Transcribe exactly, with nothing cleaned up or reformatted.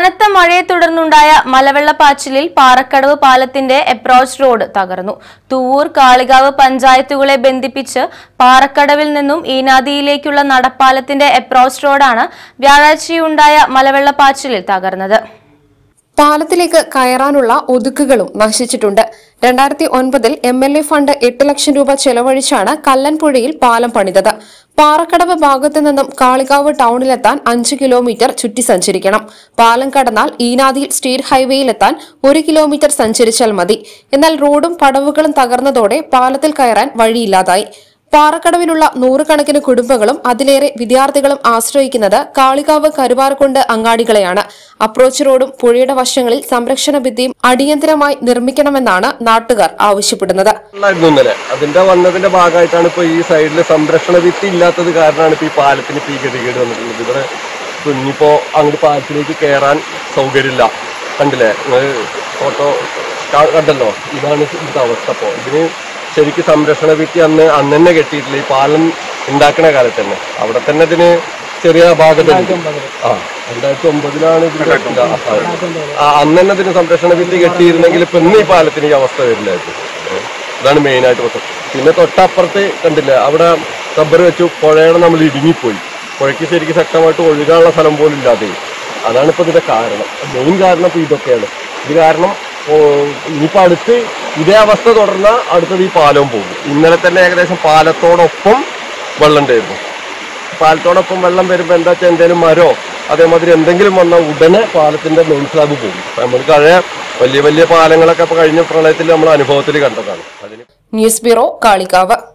കനത്ത മഴയെ തുടർന്നുണ്ടായ മലവെള്ളപ്പാച്ചിലിൽ പാറക്കടവ് പാലത്തിന്റെ അപ്രോച്ച് റോഡ് തകർന്നു. തൂവൂർ, കാളികാവ് പഞ്ചായത്തുകളെ ബന്ധിപ്പിച്ച് പാറക്കടവിൽ നിന്നും ഈനാദിയിലേക്കുള്ള നടപ്പാലത്തിന്റെ അപ്രോച്ച് റോഡാണ് വ്യാഴാഴ്ചയുണ്ടായ മലവെള്ളപ്പാച്ചിലിൽ തകർന്നത്. പാലത്തിലേക്ക് കയറാനുള്ള ഒതുക്കുകളും നശിച്ചിട്ടുണ്ട്. രണ്ടായിരത്തി ഒൻപതിൽ എം എൽ എ ഫണ്ട് എട്ട് ലക്ഷം രൂപ ചെലവഴിച്ചാണ് കല്ലൻപുഴയിൽ പാലം പണിതത്. പാറക്കടവ് ഭാഗത്തു നിന്നും കാളികാവ് ടൗണിലെത്താൻ അഞ്ച് കിലോമീറ്റർ ചുറ്റി സഞ്ചരിക്കണം. പാലം കടന്നാൽ ഈനാദിയിൽ സ്റ്റേറ്റ് ഹൈവേയിലെത്താൻ ഒരു കിലോമീറ്റർ സഞ്ചരിച്ചാൽ മതി. എന്നാൽ റോഡും പടവുകളും തകർന്നതോടെ പാലത്തിൽ കയറാൻ വഴിയില്ലാതായി. പാറക്കടവിലുള്ള നൂറുകണക്കിന് കുടുംബങ്ങളും അതിലേറെ വിദ്യാർത്ഥികളും ആശ്രയിക്കുന്നത് കാളികാവ് കരുവാരക്കുണ്ട് അങ്ങാടികളെയാണ്. അപ്രോച്ച് റോഡും പുഴയുടെ വശങ്ങളിൽ സംരക്ഷണ ഭിത്തിയും അടിയന്തരമായി നിർമ്മിക്കണമെന്നാണ് നാട്ടുകാർ ആവശ്യപ്പെടുന്നത്. അതിന്റെ വന്നതിന്റെ ഭാഗമായിട്ടാണ് ഇപ്പൊ ഈ സൈഡിൽ സംരക്ഷണ ഭിത്തി ഇല്ലാത്തത് കാരണമാണ് ഇപ്പൊ ഈ പാലത്തിന് ഈ ഗതികേട് വന്നിട്ടുള്ളത്. ഇവിടെ ഇനിയിപ്പോ അങ്ങോട്ട് പാലത്തിലേക്ക് കയറാൻ സൗകര്യമില്ല. കണ്ടില്ലേ, ഫോട്ടോ കണ്ടല്ലോ, ഇതാണ് ഇവിടുത്തെ അവസ്ഥ. അപ്പോ ഇതിന് ശരിക്കും സംരക്ഷണ ഭിത്തി അന്ന് അന്ന് തന്നെ കെട്ടിയിട്ടില്ല. ഈ പാലം ഉണ്ടാക്കുന്ന കാലത്ത് തന്നെ അവിടെ തന്നെ ഇതിന് ചെറിയ ഭാഗത്ത് ആ രണ്ടായിരത്തി ഒമ്പതിലാണ് ഇതിന് അന്ന് തന്നെ ഇതിന് സംരക്ഷണ ഭിത്തി കെട്ടിയിരുന്നെങ്കിൽ ഇപ്പൊ ഇന്ന് ഈ പാലത്തിന് ഈ അവസ്ഥ വരില്ലായിരുന്നു. ഇതാണ് മെയിനായിട്ട് പ്രശ്നം. പിന്നെ തൊട്ടപ്പുറത്ത് കണ്ടില്ല, അവിടെ റബ്ബർ വെച്ചു, പുഴയുടെ നമ്മൾ ഇടുങ്ങിപ്പോയി. പുഴയ്ക്ക് ശരിക്കും ശക്തമായിട്ട് ഒഴുകാനുള്ള സ്ഥലം പോലും ഇല്ലാതെ. അതാണ് ഇപ്പൊ ഇതിന്റെ കാരണം. മെയിൻ കാരണം ഇപ്പൊ ഇതൊക്കെയാണ്. ഇത് കാരണം ഇനിയിപ്പോൾ അടുത്ത് ഇതേ അവസ്ഥ തുടർന്ന അടുത്തത് ഈ പാലവും പോകും. ഇന്നലെ തന്നെ ഏകദേശം പാലത്തോടൊപ്പം വെള്ളം ഉണ്ടായിരുന്നു. പാലത്തോടൊപ്പം വെള്ളം വരുമ്പോൾ എന്താ വെച്ചാൽ എന്തെങ്കിലും മരോ അതേമാതിരി എന്തെങ്കിലും വന്നാൽ ഉടനെ പാലത്തിന്റെ മെയിൻ സ്ലാബ് പോകും. നമ്മൾ കഴിഞ്ഞ വലിയ വലിയ പാലങ്ങളൊക്കെ ഇപ്പൊ കഴിഞ്ഞ പ്രളയത്തിൽ നമ്മൾ അനുഭവത്തിൽ കണ്ടതാണ്. അതിന് ന്യൂസ് ബ്യൂറോ, കാളികാവ്.